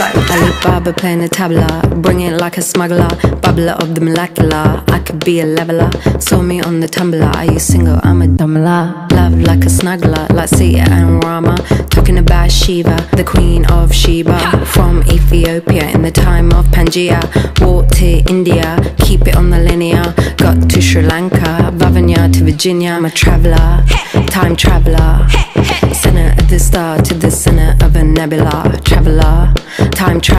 Alibaba playing the tabla, bring it like a smuggler, bubbler of the molecular. I could be a leveler, saw me on the tumbler. Are you single? I'm a dumbler. Love like a snuggler, like Sita and Rama. Talking about Shiva, the queen of Sheba. From Ethiopia in the time of Pangaea. Walked to India, keep it on the linear. Got to Sri Lanka, Vavanya to Virginia. I'm a traveller, time traveller. Center of the star to the center of a nebula. Traveller, time traveller.